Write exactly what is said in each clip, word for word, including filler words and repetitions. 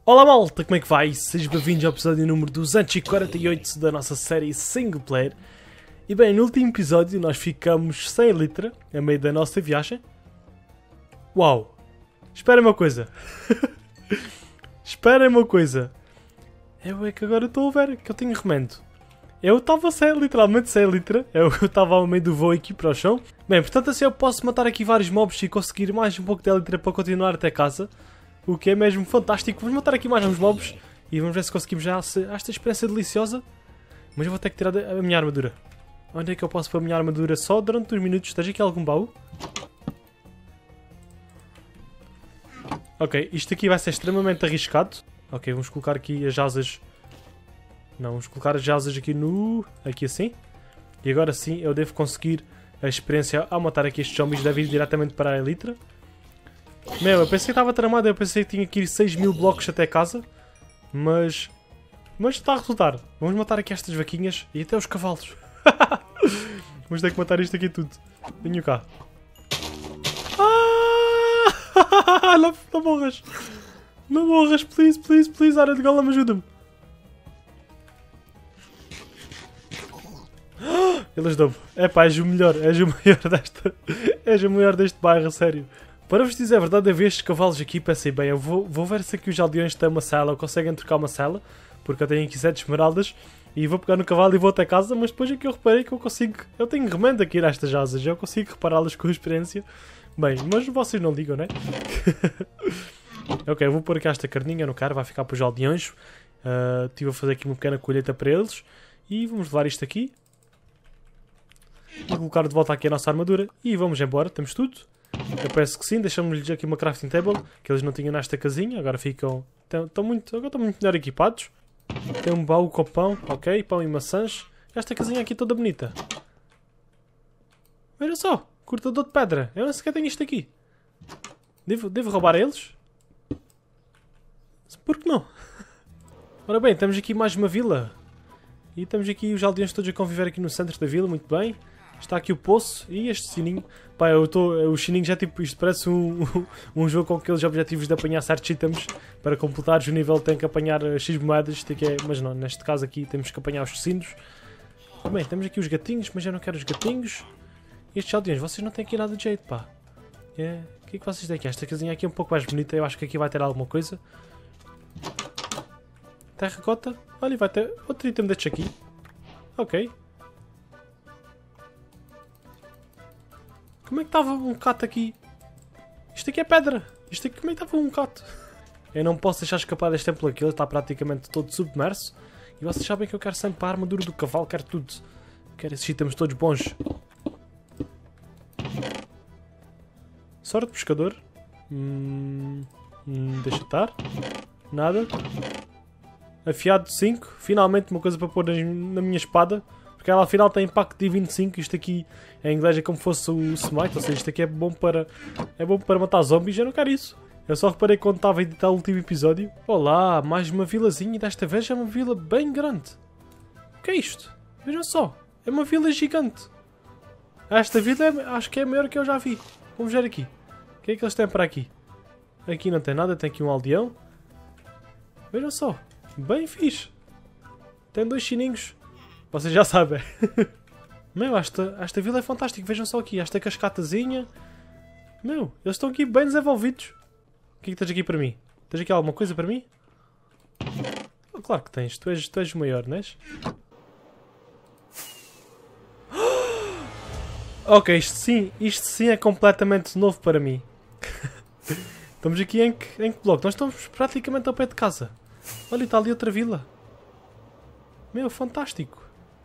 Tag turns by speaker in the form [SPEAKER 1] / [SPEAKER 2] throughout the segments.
[SPEAKER 1] Olá malta, como é que vai? Sejam bem-vindos ao episódio número duzentos e quarenta e oito da nossa série Single Player. E bem, no último episódio nós ficamos sem Elytra, a meio da nossa viagem. Uau! Espera uma coisa. Espera uma coisa. Eu é que agora estou a ver que eu tenho remendo. Eu estava sem, literalmente sem Elytra. Eu estava ao meio do voo aqui para o chão. Bem, portanto assim eu posso matar aqui vários mobs e conseguir mais um pouco de Elytra para continuar até casa. O que é mesmo fantástico. Vamos matar aqui mais uns mobs e vamos ver se conseguimos já esta experiência deliciosa. Mas eu vou ter que tirar a minha armadura. Onde é que eu posso pôr a minha armadura só durante uns minutos? Esteja aqui algum baú? Ok, isto aqui vai ser extremamente arriscado. Ok, vamos colocar aqui as asas. Não, vamos colocar as asas aqui no... Aqui assim. E agora sim eu devo conseguir a experiência ao matar aqui estes zombies. Deve ir diretamente para a Elytra. Meu, eu pensei que estava tramado, eu pensei que tinha que ir seis mil blocos até casa, mas... Mas está a resultar. Vamos matar aqui estas vaquinhas e até os cavalos. Vamos ter que matar isto aqui tudo. Venho cá. Ah! Não, não morras. Não morras, please, please, please. Área de golem, ajuda-me. Eles dão-me. É pá, és o melhor, és o maior desta... És o maior deste bairro, a sério. Para vos dizer a verdade, eu vi estes cavalos aqui e pensei, bem, eu vou, vou ver se aqui os aldeões têm uma cela, ou conseguem trocar uma cela, porque eu tenho aqui sete esmeraldas, e vou pegar no cavalo e vou até casa, mas depois aqui eu reparei que eu consigo, eu tenho remendo aqui nestas asas, eu consigo repará-las com experiência. Bem, mas vocês não ligam, né? Ok, eu vou pôr aqui esta carninha no carro, vai ficar para os aldeões. Uh, estive a fazer aqui uma pequena colheita para eles, e vamos levar isto aqui. Vou colocar de volta aqui a nossa armadura, e vamos embora, temos tudo. Eu penso que sim, deixamos-lhes aqui uma crafting table, que eles não tinham nesta casinha, agora ficam... Estão muito, agora estão muito melhor equipados. Tem um baú com pão, ok, pão e maçãs. Esta casinha aqui toda bonita. Veja só, cortador de pedra, eu nem sequer tenho isto aqui. Devo, devo roubar a eles? Por que não? Ora bem, temos aqui mais uma vila. E temos aqui os aldeões todos a conviver aqui no centro da vila, muito bem. Está aqui o poço e este sininho. Pá, eu estou. O sininho já tipo. Isto parece um, um jogo com aqueles objetivos de apanhar certos itens. Para completares o nível tem que apanhar X moedas. Isto aqui é, mas não, neste caso aqui temos que apanhar os sinos. Bem, temos aqui os gatinhos, mas eu não quero os gatinhos. E estes aldeões, vocês não têm aqui nada de jeito, pá. É, o que é que vocês têm aqui? Esta casinha aqui é um pouco mais bonita. Eu acho que aqui vai ter alguma coisa. Terracota. Olha, vai ter outro item destes aqui. Ok. Como é que estava um cato aqui? Isto aqui é pedra. Isto aqui, como é que estava um cato? Eu não posso deixar escapar deste templo aqui. Ele está praticamente todo submerso. E vocês sabem que eu quero sempre a armadura do cavalo. Quero tudo. Quero esses itens todos bons. Sorte pescador. Hum, hum, deixa estar. Nada. Afiado cinco. Finalmente uma coisa para pôr na minha espada. Porque ela afinal tem impacto de vinte e cinco. Isto aqui em inglês é como se fosse o smite. Ou seja, isto aqui é bom para, é bom para matar zombies. Eu não quero isso. Eu só reparei quando estava a editar o último episódio. Olá, mais uma vilazinha. E desta vez é uma vila bem grande. O que é isto? Vejam só. É uma vila gigante. Esta vila é, acho que é a maior que eu já vi. Vamos ver aqui. O que é que eles têm para aqui? Aqui não tem nada. Tem aqui um aldeão. Vejam só. Bem fixe. Tem dois sininhos. Vocês já sabem. Meu, esta, esta vila é fantástica. Vejam só aqui. Esta cascatazinha. Meu, eles estão aqui bem desenvolvidos. O que é que tens aqui para mim? Tens aqui alguma coisa para mim? Oh, claro que tens. Tu és, tu és o maior, não és? Ok, isto sim. Isto sim é completamente novo para mim. Estamos aqui em que, em que bloco? Nós estamos praticamente ao pé de casa. Olha, está ali outra vila. Meu, fantástico.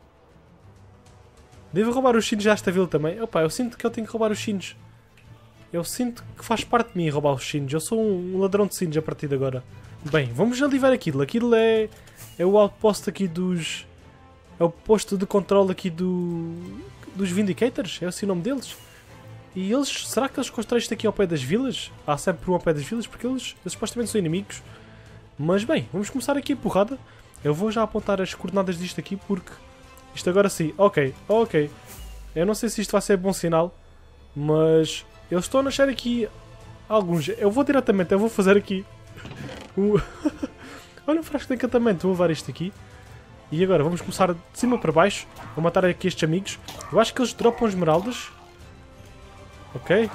[SPEAKER 1] Devo roubar os sinos desta vila também. Opa, eu sinto que eu tenho que roubar os sinos. Eu sinto que faz parte de mim roubar os sinos. Eu sou um ladrão de sinos a partir de agora. Bem, vamos ali ver aquilo. Aquilo é, é o outpost aqui dos... É o posto de controle aqui do... Dos Vindicators. É assim o nome deles. E eles... Será que eles constroem isto aqui ao pé das vilas? Há sempre um ao pé das vilas porque eles, eles supostamente são inimigos. Mas bem, vamos começar aqui a porrada. Eu vou já apontar as coordenadas disto aqui porque... Isto agora sim. Ok, ok. Eu não sei se isto vai ser bom sinal. Mas... Eles estão a nascer aqui... Alguns... Eu vou diretamente, eu vou fazer aqui... O... Olha um frasco de encantamento, vou levar isto aqui. E agora vamos começar de cima para baixo. Vou matar aqui estes amigos. Eu acho que eles dropam esmeraldas. Ok.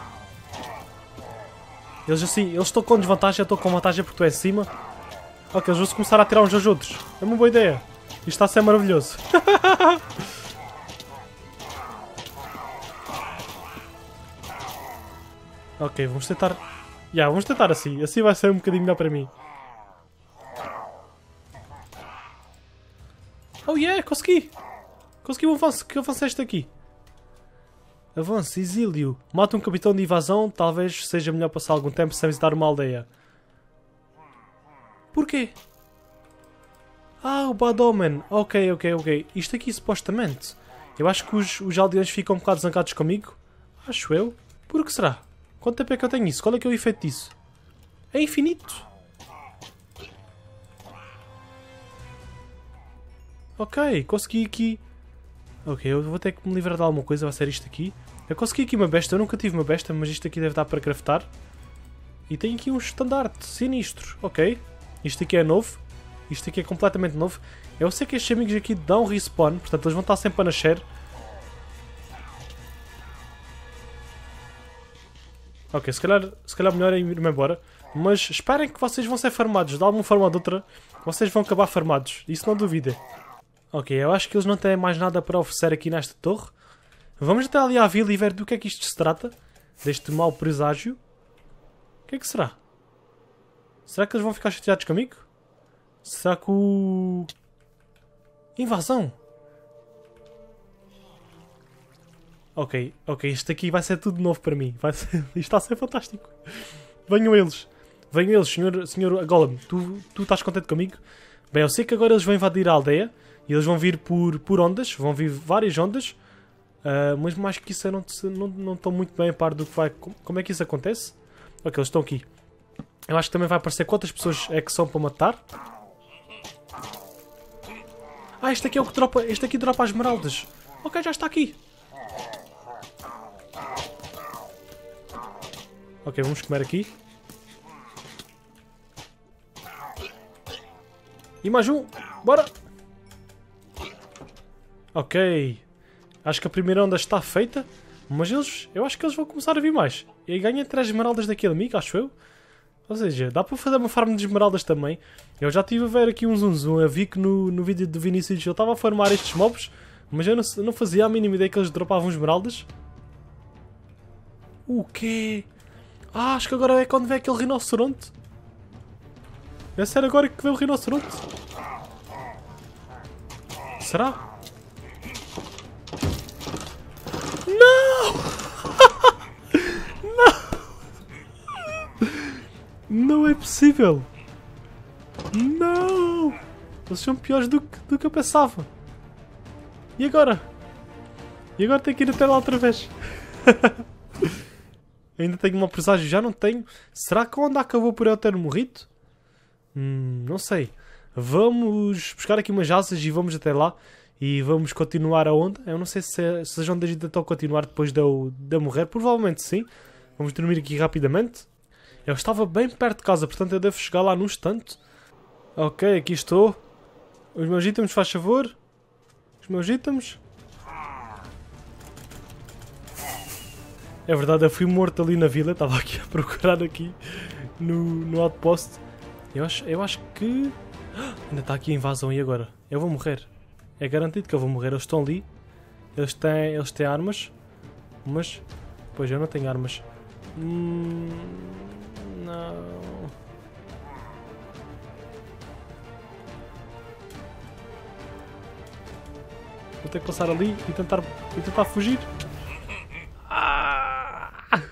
[SPEAKER 1] Eles assim, eles estão com desvantagem, eu estou com vantagem porque tu és em cima. Ok, eles vão -se começar a tirar uns aos outros. É uma boa ideia. Isto está a ser maravilhoso. Ok, vamos tentar... Yeah, vamos tentar assim. Assim vai ser um bocadinho melhor para mim. Oh yeah, consegui! Consegui um avanço. Que avanço é este aqui? Avanço, exílio. Mata um capitão de invasão. Talvez seja melhor passar algum tempo sem visitar uma aldeia. Porquê? Ah, o Bad Omen. Ok, ok, ok. Isto aqui supostamente. Eu acho que os, os aldeões ficam um bocado zangados comigo. Acho eu. Por que será? Quanto tempo é que eu tenho isso? Qual é que é o efeito disso? É infinito. Ok, consegui aqui... Ok, eu vou ter que me livrar de alguma coisa, vai ser isto aqui. Eu consegui aqui uma besta, eu nunca tive uma besta, mas isto aqui deve dar para craftar. E tem aqui um estandarte sinistro, ok. Isto aqui é novo. Isto aqui é completamente novo. Eu sei que estes amigos aqui dão respawn, portanto eles vão estar sempre a nascer. Ok, se calhar, se calhar melhor é ir-me embora. Mas esperem que vocês vão ser farmados. De alguma forma ou de outra, vocês vão acabar farmados. Isso não duvidem. Ok, eu acho que eles não têm mais nada para oferecer aqui nesta torre. Vamos até ali à vila e ver do que é que isto se trata. Deste mau presságio. O que é que será? Será que eles vão ficar chateados comigo? Será que o... Invasão? Ok, ok, isto aqui vai ser tudo novo para mim. Vai ser... Isto está a ser fantástico. Venham eles. Venham eles, senhor, senhor Golem. Tu, tu estás contente comigo? Bem, eu sei que agora eles vão invadir a aldeia. E eles vão vir por, por ondas. Vão vir várias ondas. Uh, mas mais que isso eu não, não, não estou muito bem a par do que vai... Como é que isso acontece? Ok, eles estão aqui. Eu acho que também vai aparecer quantas pessoas é que são para matar. Ah, este aqui é o que dropa... Este aqui dropa as esmeraldas. Ok, já está aqui. Ok, vamos comer aqui. E mais um. Bora! Ok. Acho que a primeira onda está feita. Mas eles... Eu acho que eles vão começar a vir mais. E aí ganha três esmeraldas daquele amigo, acho eu. Ou seja, dá para fazer uma farm de esmeraldas também. Eu já estive a ver aqui um zoom zoom. Eu vi que no, no vídeo do Vinícius eu estava a farmar estes mobs. Mas eu não, não fazia a mínima ideia que eles dropavam esmeraldas. O quê? Ah, acho que agora é quando vem aquele rinoceronte. É sério agora que vem o rinoceronte? Será? Não! Não! Não é possível! Não! Eles são piores do que, do que eu pensava. E agora? E agora tenho que ir até lá outra vez. Ainda tenho uma presságio, já não tenho. Será que a onda acabou por eu ter morrido? Hum, não sei. Vamos buscar aqui umas asas e vamos até lá. E vamos continuar a onda. Eu não sei se, se as ondas ainda estão a continuar depois de eu, de eu morrer. Provavelmente sim. Vamos dormir aqui rapidamente. Eu estava bem perto de casa, portanto eu devo chegar lá num instante. Ok, aqui estou. Os meus itens, faz favor. Os meus itens. É verdade, eu fui morto ali na vila. Estava aqui a procurar aqui no, no outpost. Eu acho, eu acho que... Ainda está aqui a invasão e agora? Eu vou morrer. É garantido que eu vou morrer. Eles estão ali. Eles têm, eles têm armas. Mas... Pois eu não tenho armas. Hum, não... Vou ter que passar ali e tentar, e tentar fugir. Ah!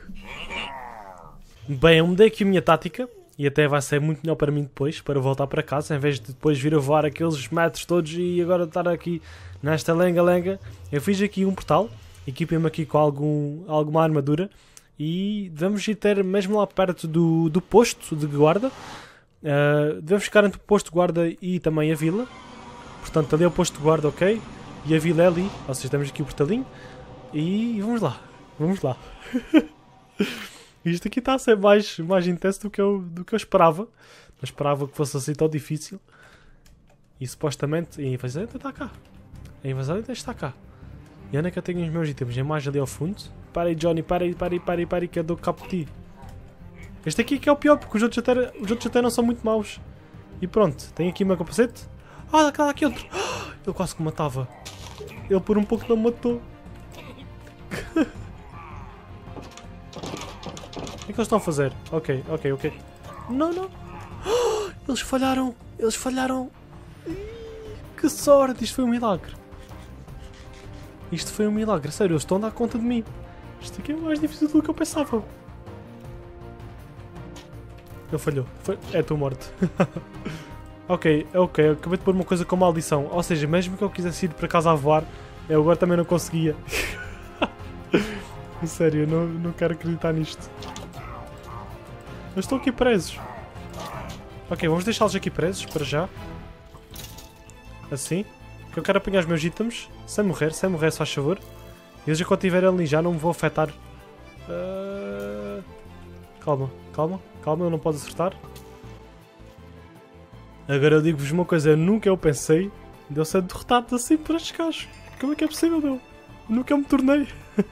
[SPEAKER 1] Bem, eu mudei aqui a minha tática. E até vai ser muito melhor para mim depois, para voltar para casa, em vez de depois vir a voar aqueles metros todos e agora estar aqui nesta lenga-lenga. Eu fiz aqui um portal, equipei-me aqui com algum, alguma armadura e devemos ir ter mesmo lá perto do, do posto de guarda. Uh, devemos ficar entre o posto de guarda e também a vila. Portanto, ali é o posto de guarda, ok? E a vila é ali, ou seja, temos aqui o portalinho. E vamos lá, vamos lá. Isto aqui está a ser mais, mais intenso do que, eu, do que eu esperava. Não esperava que fosse assim tão difícil. E supostamente a invasão ainda está cá. A invasão ainda está cá. E onde é que eu tenho os meus itens? É mais ali ao fundo. Para aí, Johnny, para aí, para aí, para aí, para aí, que eu dou cabo de ti. Este aqui que é o pior, porque os outros até, os outros até não são muito maus. E pronto, tenho aqui o meu capacete. Ah, cá aqui outro. Ele quase que me matava. Ele por um pouco não me matou. O que é que eles estão a fazer? Ok, ok, ok. Não, não. Eles falharam. Eles falharam. Que sorte. Isto foi um milagre. Isto foi um milagre. Sério, eles estão a dar conta de mim. Isto aqui é mais difícil do que eu pensava. Ele falhou. Foi... É, tu morto. Ok, ok. Eu acabei de pôr uma coisa com maldição. Ou seja, mesmo que eu quisesse ir para casa a voar, eu agora também não conseguia. Sério, eu não, não quero acreditar nisto. Eu estou aqui presos. Ok, vamos deixá-los aqui presos, para já. Assim. Que eu quero apanhar os meus itens, sem morrer, sem morrer, se faz favor. E eu já quando estiver ali já não me vou afetar. Uh... Calma, calma, calma, eu não posso acertar. Agora eu digo-vos uma coisa, nunca eu pensei de eu ser derrotado assim por estes gajos. Como é que é possível, meu? Nunca eu me tornei.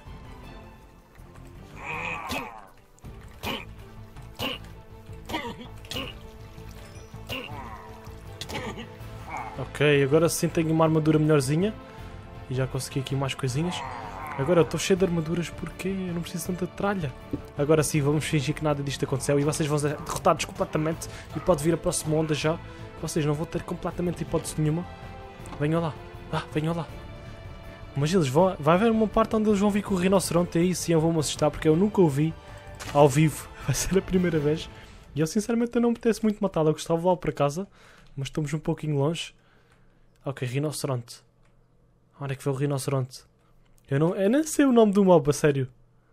[SPEAKER 1] Ok, agora sim tenho uma armadura melhorzinha. E já consegui aqui mais coisinhas. Agora eu estou cheio de armaduras porque eu não preciso tanta tralha. Agora sim, vamos fingir que nada disto aconteceu e vocês vão ser derrotados completamente. E pode vir a próxima onda já. Vocês não vão ter completamente hipótese nenhuma. Venham lá. Ah, venham lá. Mas eles vão... Vai haver uma parte onde eles vão vir com o rinoceronte e aí sim eu vou-me assustar porque eu nunca o vi ao vivo. Vai ser a primeira vez. E eu sinceramente eu não me apetece muito matá-lo. Eu gostava de lá para casa. Mas estamos um pouquinho longe. Ok, rinoceronte. Onde é que foi o rinoceronte? Eu, não, eu nem sei o nome do mob, a sério.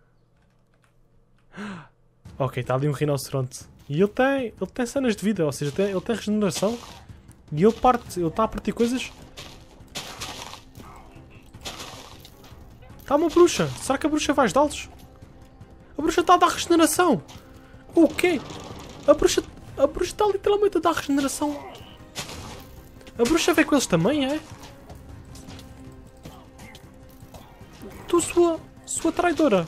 [SPEAKER 1] Ok, está ali um rinoceronte. E ele tem, ele tem cenas de vida, ou seja, tem, ele tem regeneração. E ele parte, ele está a partir coisas. Está uma bruxa. Será que a bruxa vai ajudá-los? A bruxa está a dar regeneração. O quê? A bruxa, a bruxa está literalmente a dar regeneração. A bruxa veio com eles também, é? Tu, sua, sua traidora.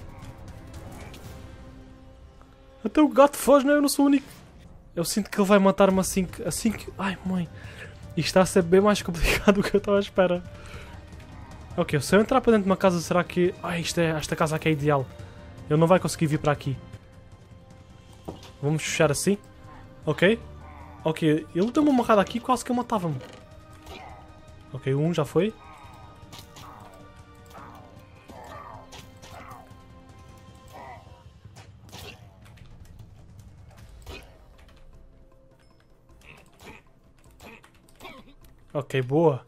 [SPEAKER 1] Até o gato foge, não é? Eu não sou o único. Eu sinto que ele vai matar-me assim que... Assim que... Ai, mãe. Isto está a ser bem mais complicado do que eu estava à espera. Ok, se eu entrar para dentro de uma casa, será que... Ai, isto é, esta casa aqui é ideal. Ele não vai conseguir vir para aqui. Vamos fechar assim. Ok. Ok, ele deu-me uma amarrada aqui, quase que eu matava-me. Ok, um já foi. Ok, boa.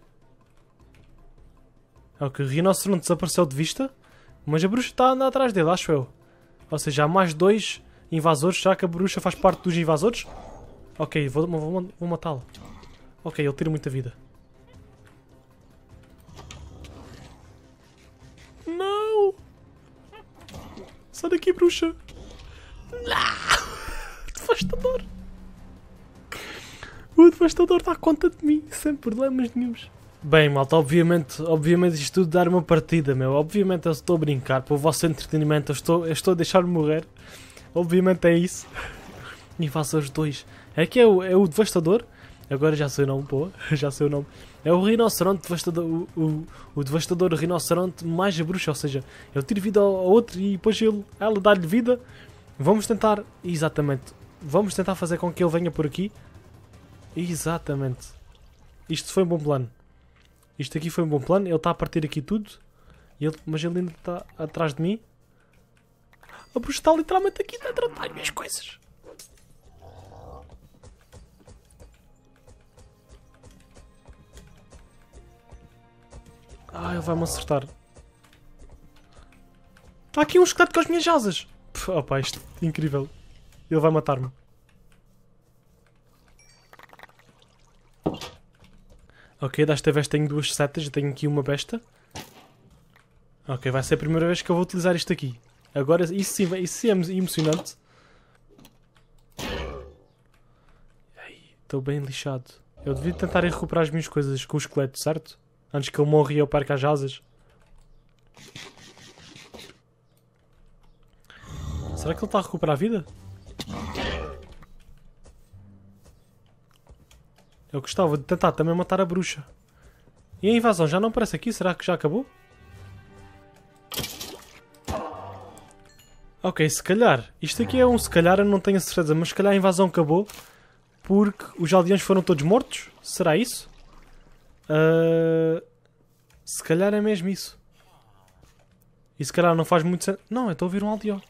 [SPEAKER 1] Ok, o rinoceronte desapareceu de vista, mas a bruxa está a andar atrás dele, acho eu. Ou seja, há mais dois invasores. Será que a bruxa faz parte dos invasores? Ok, vou, vou, vou matá-lo. Ok, ele tira muita vida. Não! Sai daqui, bruxa! Não! Devastador! O devastador dá conta de mim, sem problemas nenhuns. Bem, malta, obviamente, obviamente isto tudo dar uma partida, meu. Obviamente eu estou a brincar, para o vosso entretenimento, eu estou, eu estou a deixar-me morrer. Obviamente é isso. Invasores dois. É que é o, é o devastador. Agora já sei o nome, pô. Já sei o nome. É o rinoceronte devastador. O, o, o devastador rinoceronte mais a bruxa. Ou seja, eu tiro vida ao, ao outro e depois ele, ela dá-lhe vida. Vamos tentar. Exatamente. Vamos tentar fazer com que ele venha por aqui. Exatamente. Isto foi um bom plano. Isto aqui foi um bom plano. Ele está a partir aqui tudo. Ele, mas ele ainda está atrás de mim. A bruxa está literalmente aqui dentro das minhas coisas. Ah, ele vai-me acertar. Está aqui um esqueleto com as minhas asas. Opa, isto é incrível. Ele vai matar-me. Ok, desta vez tenho duas setas. Eu tenho aqui uma besta. Ok, vai ser a primeira vez que eu vou utilizar isto aqui. Agora, isso sim, isso sim é emocionante. Estou bem lixado. Eu devia tentar ir recuperar as minhas coisas com o esqueleto, certo? Antes que ele morra e eu perca as asas. Será que ele está a recuperar a vida? Eu gostava de tentar também matar a bruxa. E a invasão já não aparece aqui? Será que já acabou? Ok, se calhar. Isto aqui é um se calhar, eu não tenho a certeza, mas se calhar a invasão acabou porque os aldeões foram todos mortos? Será isso? Uh, se calhar é mesmo isso. E se calhar não faz muito sentido. Não, eu estou a ouvir um aldeão.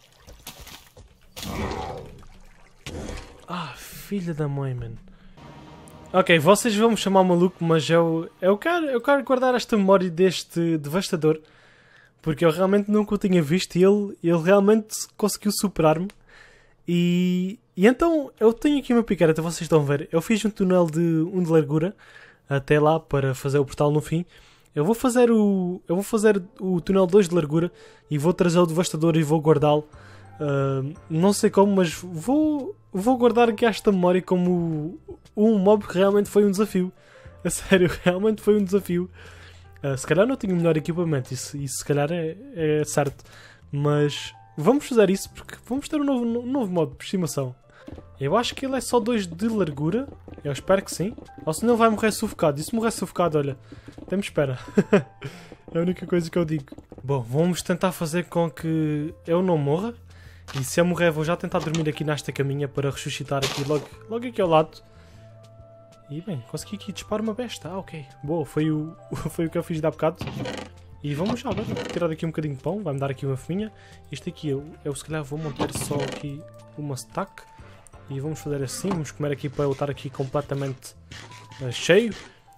[SPEAKER 1] Ah, filha da mãe, mano. Ok, vocês vão me chamar maluco, mas eu, eu, quero, eu quero guardar esta memória deste devastador. Porque eu realmente nunca o tinha visto e ele, ele realmente conseguiu superar-me. E, e então eu tenho aqui uma picareta, vocês estão a ver. Eu fiz um túnel de um de largura até lá para fazer o portal no fim. Eu vou fazer o, eu vou fazer o túnel dois de largura e vou trazer o devastador e vou guardá-lo. Uh, não sei como, mas vou, vou guardar aqui esta memória como um mob que realmente foi um desafio. A sério, realmente foi um desafio. Uh, se calhar não tenho o melhor equipamento, isso, isso se calhar é, é certo. Mas vamos fazer isso porque vamos ter um novo, um novo modo de estimação. Eu acho que ele é só dois de largura. Eu espero que sim. Ou senão ele vai morrer sufocado. E se morrer sufocado, olha, temos espera. É a única coisa que eu digo. Bom, vamos tentar fazer com que eu não morra. E se eu morrer, vou já tentar dormir aqui nesta caminha para ressuscitar aqui logo, logo aqui ao lado. E bem, consegui aqui disparar uma besta. Ah, ok. Boa, foi o, foi o que eu fiz de há bocado. E vamos já, vamos tirar daqui um bocadinho de pão. Vai-me dar aqui uma fominha. Isto aqui eu, eu se calhar vou montar só aqui uma stack. E vamos fazer assim. Vamos comer aqui para eu estar aqui completamente uh, cheio.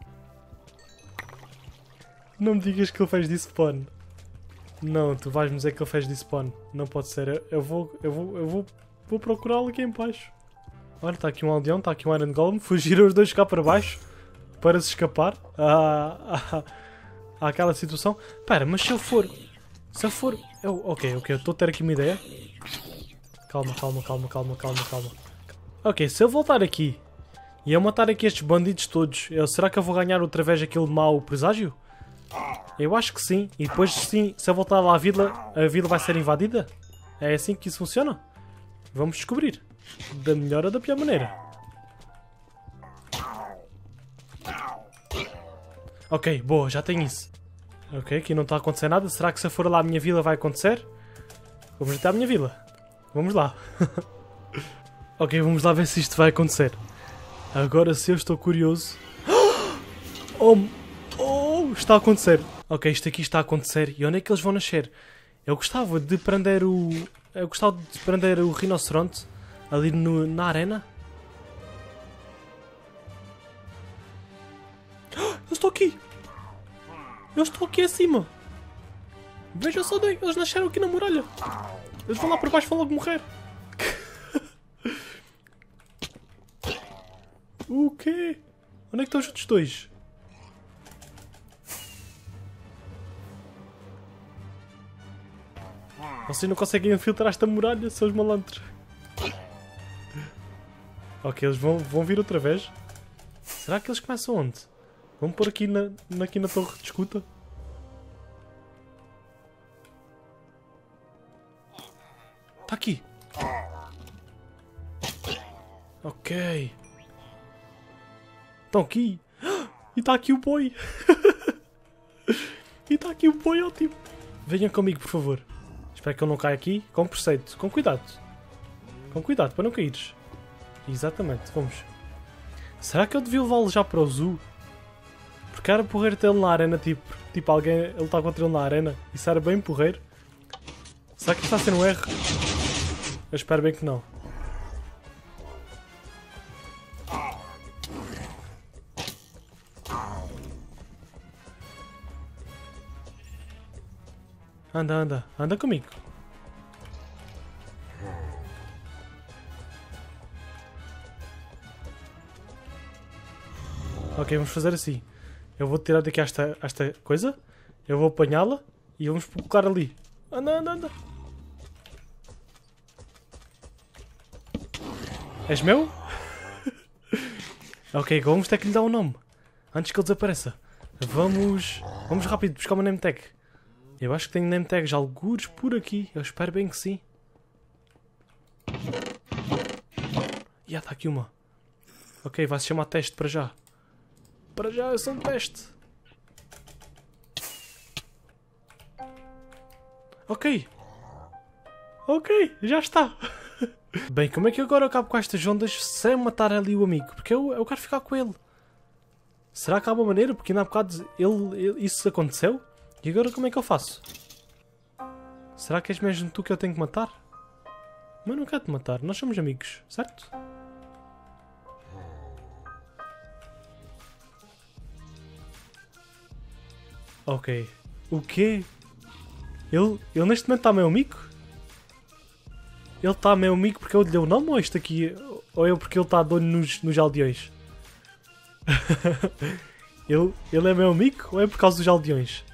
[SPEAKER 1] Não me digas que ele fez de spawn. Não, tu vais-me dizer que ele fez de spawn. Não pode ser. Eu, eu vou, eu vou, eu vou, vou procurá-lo aqui em baixo. Olha, está aqui um aldeão, está aqui um Iron Golem. Fugiram os dois cá para baixo para se escapar à, à, àquela situação. Espera, mas se eu for... Se eu for... Eu, ok, ok, eu estou a ter aqui uma ideia. Calma, calma, calma, calma, calma, calma. Ok, se eu voltar aqui e eu matar aqui estes bandidos todos, eu, será que eu vou ganhar outra vez aquele mau presságio? Eu acho que sim. E depois sim, se eu voltar lá à vila, a vila vai ser invadida? É assim que isso funciona? Vamos descobrir. Da melhor ou da pior maneira. Ok, boa, já tenho isso. Ok, aqui não está a acontecer nada. Será que se eu for lá à minha vila vai acontecer? Vou visitar a minha vila. Vamos lá. Ok, vamos lá ver se isto vai acontecer. Agora se eu estou curioso... Oh, oh, está a acontecer. Ok, isto aqui está a acontecer. E onde é que eles vão nascer? Eu gostava de prender o... Eu gostava de prender o rinoceronte ali no, na arena. Eu estou aqui. Eu estou aqui acima. Veja só, eles nasceram aqui na muralha. Eles vão lá para baixo e vão logo morrer. O quê? Onde é que estão os outros dois? Vocês não conseguem infiltrar esta muralha, seus malandros. Ok, eles vão, vão vir outra vez. Será que eles começam onde? Vamos pôr aqui na, aqui na torre de escuta. Está aqui. Ok. Estão aqui. E está aqui o boi. E está aqui o boi, ótimo. Venham comigo, por favor. Espero que ele não caia aqui. Com preceito. Com cuidado. Com cuidado, para não caíres. Exatamente, vamos. Será que eu devia levá-lo já para o zoo? Porque era porreiro ter ele na arena, tipo, tipo alguém, ele está contra ele na arena. Isso era bem porreiro. Será que está a ser um erro? Eu espero bem que não. Anda, anda, anda comigo. Ok, vamos fazer assim. Eu vou tirar daqui esta, esta coisa. Eu vou apanhá-la e vamos colocar ali. Anda, anda, anda. És meu? Ok, vamos ter que lhe dar um nome. Antes que ele desapareça. Vamos... Vamos rápido buscar uma name tag. Eu acho que tenho name tags algures por aqui. Eu espero bem que sim. Já está aqui uma. Ok, vai se chamar teste para já. Para já é só um teste. Ok. Ok, já está. Bem, como é que eu agora acabo com estas ondas sem matar ali o amigo? Porque eu, eu quero ficar com ele. Será que há uma maneira? Porque ainda há bocado ele, ele, isso aconteceu. E agora como é que eu faço? Será que és mesmo tu que eu tenho que matar? Mas eu não quero te matar. Nós somos amigos, certo? Ok. O quê? Ele, ele neste momento está meu amigo? Ele está meu amigo porque eu lhe dei o nome ou isto aqui? Ou é porque ele está dono nos, nos aldeões? ele, ele é meu amigo ou é por causa dos aldeões?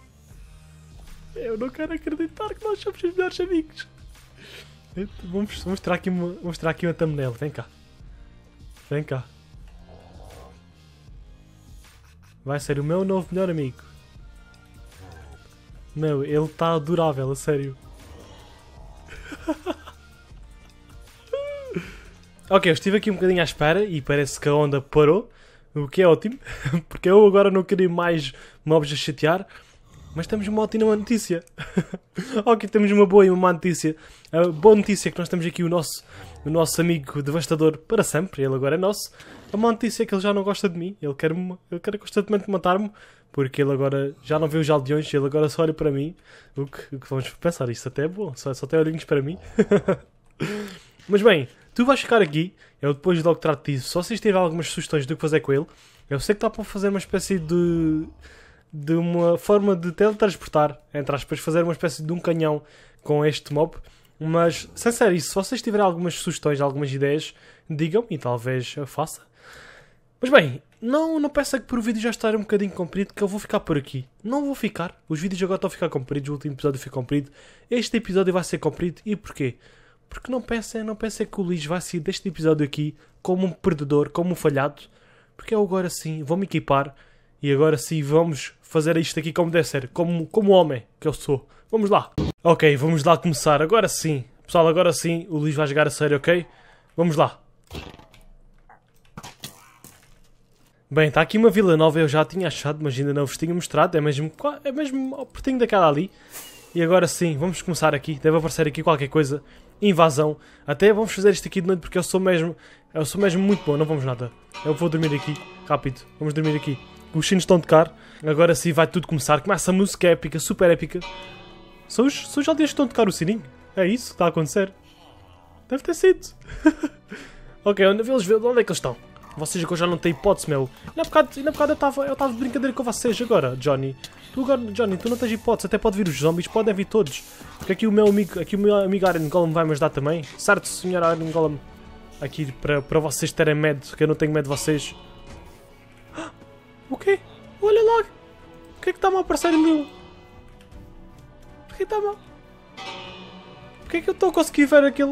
[SPEAKER 1] Eu não quero acreditar que nós somos os melhores amigos. Vamos mostrar aqui uma, mostrar aqui uma thumbnail. Vem cá. Vem cá. Vai ser o meu novo melhor amigo. Meu, ele está adorável, a sério. Ok, eu estive aqui um bocadinho à espera e parece que a onda parou. O que é ótimo. Porque eu agora não queria mais mobs a chatear. Mas temos uma ótima notícia. Ok, temos uma boa e uma má notícia. A boa notícia é que nós temos aqui o nosso, o nosso amigo devastador para sempre. Ele agora é nosso. A má notícia é que ele já não gosta de mim. Ele quer, ele quer constantemente matar-me. Porque ele agora já não vê os aldeões. Ele agora só olha para mim. O que, o que vamos pensar? Isto até é bom. Só, só tem olhinhos para mim. Mas bem, tu vais ficar aqui. Eu depois logo trato disso. Só se tiver algumas sugestões do que fazer com ele. Eu sei que está para fazer uma espécie de... de uma forma de teletransportar, entre aspas, fazer uma espécie de um canhão com este mob. Mas, sem ser isso, se vocês tiverem algumas sugestões, algumas ideias, digam e talvez eu faça. Mas bem, não, não peça que por o vídeo já estar um bocadinho comprido, que eu vou ficar por aqui. Não vou ficar. Os vídeos agora estão a ficar compridos, o último episódio foi comprido. Este episódio vai ser comprido. E porquê? Porque não pensem, não pensem que o Luís vai sair deste episódio aqui como um perdedor, como um falhado. Porque eu agora sim vou-me equipar. E agora sim vamos fazer isto aqui como deve ser, como, como homem que eu sou. Vamos lá. Ok, vamos lá começar. Agora sim. Pessoal, agora sim o Luís vai jogar a sério, ok? Vamos lá. Bem, está aqui uma vila nova, eu já tinha achado, mas ainda não vos tinha mostrado. É mesmo, é mesmo ao pertinho daquela ali. E agora sim, vamos começar aqui. Deve aparecer aqui qualquer coisa. Invasão. Até vamos fazer isto aqui de noite porque eu sou mesmo, eu sou mesmo muito bom. Não vamos nada. Eu vou dormir aqui. Rápido. Vamos dormir aqui. Os sinos estão a tocar. Agora sim vai tudo começar. Começa a música épica, super épica. São os, são os aldeões que estão a tocar o sininho? É isso que está a acontecer? Deve ter sido. Ok, onde eles ver onde é que eles estão? Vocês agora já não têm hipótese, meu. Ainda há bocado, ainda há bocado eu estava eu estava de brincadeira com vocês agora, Johnny. Tu agora, Johnny, tu não tens hipótese. Até pode vir os zombies, podem vir todos. Porque aqui o meu amigo, aqui o meu amigo Iron Golem vai me ajudar também. Certo, senhor Iron Golem? Aqui para, para vocês terem medo, que eu não tenho medo de vocês. O quê? Olha lá! O que é que está-me a aparecer ali? Por que está-me a... Por que é que eu estou a conseguir ver aquele...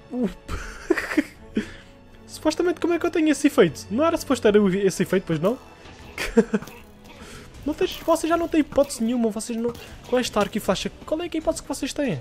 [SPEAKER 1] Supostamente como é que eu tenho esse efeito? Não era suposto ter esse efeito, pois não? Não tens... Vocês já não têm hipótese nenhuma, vocês não... Com esta arco e flecha, qual é que a hipótese que vocês têm?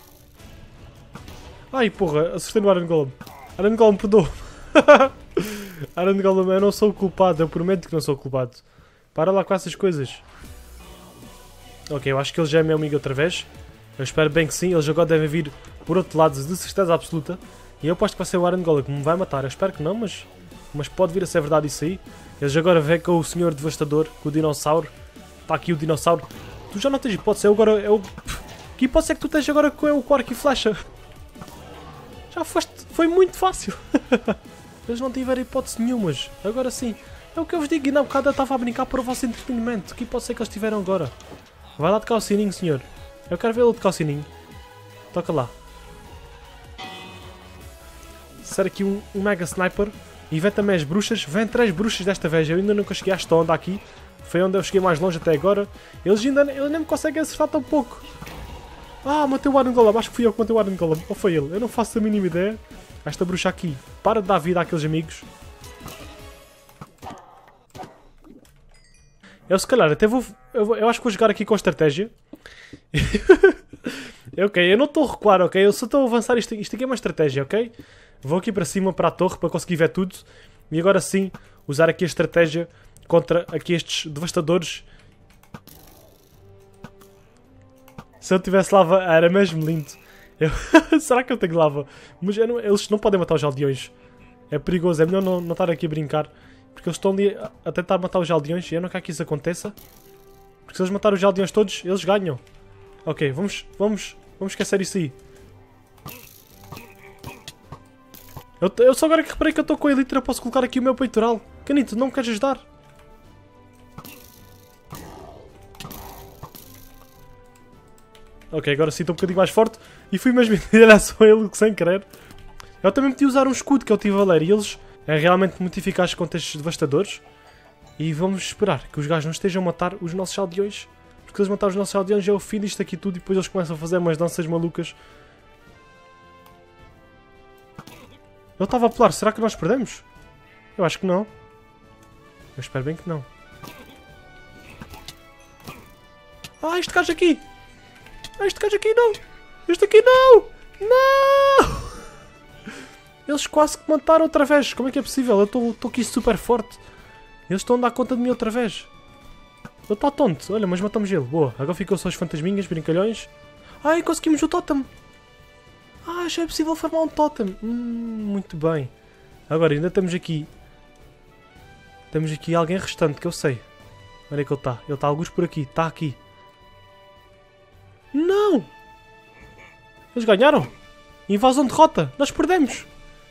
[SPEAKER 1] Ai porra, acertei no Iron Golem. Iron Golem, perdoa. Iron Golem, eu não sou o culpado, eu prometo que não sou o culpado. Para lá com essas coisas. Ok, eu acho que ele já é meu amigo outra vez. Eu espero bem que sim, eles agora devem vir por outro lado de certeza absoluta. E eu aposto que vai ser o Iron Golem que me vai matar. Eu espero que não, mas, mas pode vir a ser verdade isso aí. Eles agora vêm com o senhor devastador, com o dinossauro. Está aqui o dinossauro. Tu já não tens hipótese, eu agora... Eu... Que hipótese é que tu tens agora com o arco e flecha? Já foste... Foi muito fácil. Eles não tiveram hipótese nenhumas. Agora sim. É o que eu vos digo, e na bocada eu estava a brincar para o vosso entretenimento. Que hipótese é que eles tiveram agora? Vai lá tocar o sininho, senhor. Eu quero vê-lo tocar o sininho. Toca lá. Ser aqui um, um mega sniper. E vem também as bruxas. Vem três bruxas desta vez. Eu ainda nunca cheguei a esta onda aqui. Foi onde eu cheguei mais longe até agora. Eles ainda eles nem me conseguem acertar tão pouco. Ah, matei o Iron Golem. Acho que fui eu que matei o Iron Golem. Ou foi ele? Eu não faço a mínima ideia. Esta bruxa aqui. Para de dar vida àqueles amigos. Eu se calhar até vou... Eu, eu acho que vou jogar aqui com estratégia. Ok, eu não estou a recuar, ok? Eu só estou a avançar. Isto, isto aqui é uma estratégia, ok? Vou aqui para cima, para a torre, para conseguir ver tudo. E agora sim, usar aqui a estratégia contra aqui estes devastadores. Se eu tivesse lava, era mesmo lindo. Eu... Será que eu tenho lava? Mas eu não... eles não podem matar os aldeões. É perigoso, é melhor não, não estar aqui a brincar. Porque eles estão ali a, a tentar matar os aldeões e eu não quero que isso aconteça. Porque se eles matarem os aldeões todos, eles ganham. Ok, vamos, vamos, vamos esquecer isso aí. Eu, eu só agora que reparei que eu estou com a elitra, posso colocar aqui o meu peitoral. Canito, não me queres ajudar? Ok, agora sim estou um bocadinho mais forte. E fui mesmo em direção a ele sem querer. Eu também meti a usar um escudo que eu tive a ler. E eles é realmente muito eficaz contra estes devastadores. E vamos esperar que os gajos não estejam a matar os nossos aldeões. Porque se eles matarem os nossos aldeões é o fim disto aqui tudo. E depois eles começam a fazer umas danças malucas. Ele estava a pular. Será que nós perdemos? Eu acho que não. Eu espero bem que não. Ah, este gajo aqui! Ah, este gajo aqui não! Este aqui não! Não! Eles quase que mataram outra vez. Como é que é possível? Eu estou aqui super forte. Eles estão a dar conta de mim outra vez. Ele está tonto. Olha, mas matamos ele. Boa. Agora ficou só os fantasminhas, brincalhões. Ai, conseguimos o totem. Ah, já é possível formar um totem. Hum, muito bem. Agora, ainda temos aqui... Temos aqui alguém restante, que eu sei. Olha que ele está. Ele está alguns por aqui. Está aqui. Não! Eles ganharam. Invasão derrota. Nós perdemos.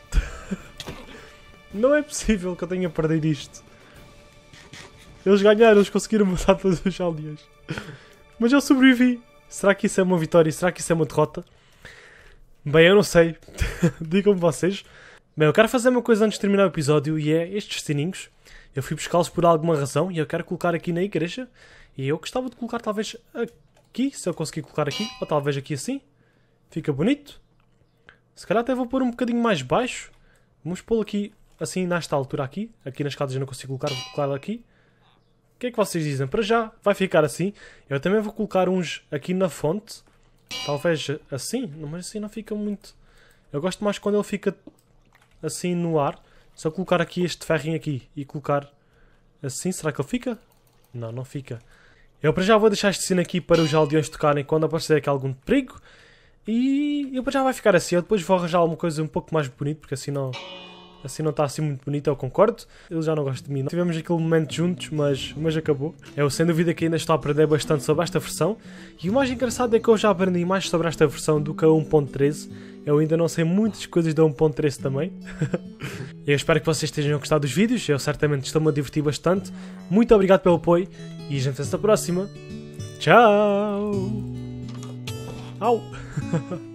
[SPEAKER 1] Não é possível que eu tenha perdido isto. Eles ganharam. Eles conseguiram matar todos os aldeões. Mas eu sobrevivi. Será que isso é uma vitória? Será que isso é uma derrota? Bem, eu não sei. Digam-me vocês. Bem, eu quero fazer uma coisa antes de terminar o episódio. E é estes sininhos. Eu fui buscá-los por alguma razão. E eu quero colocar aqui na igreja. E eu gostava de colocar talvez aqui. Se eu conseguir colocar aqui. Ou talvez aqui assim. Fica bonito. Se calhar até vou pôr um bocadinho mais baixo. Vamos pô-lo aqui, assim, nesta altura aqui. Aqui nas escadas eu não consigo colocar, vou colocar aqui. O que é que vocês dizem? Para já vai ficar assim. Eu também vou colocar uns aqui na fonte. Talvez assim. Mas assim não fica muito... Eu gosto mais quando ele fica assim no ar. Se eu colocar aqui este ferrinho aqui e colocar assim, será que ele fica? Não, não fica. Eu para já vou deixar este sino aqui para os aldeões tocarem quando aparecer aqui algum perigo. E eu já vai ficar assim. Eu depois vou arranjar alguma coisa um pouco mais bonito, porque assim não... Assim não está assim muito bonito, eu concordo. Ele já não gosta de mim. Não. Tivemos aquele momento juntos, mas, mas acabou. Eu sem dúvida que ainda estou a aprender bastante sobre esta versão. E o mais engraçado é que eu já aprendi mais sobre esta versão do que a um ponto treze. Eu ainda não sei muitas coisas da um ponto treze também. Eu espero que vocês tenham gostado dos vídeos. Eu certamente estou-me a divertir bastante. Muito obrigado pelo apoio. E a gente vê-se na próxima. Tchau! Au!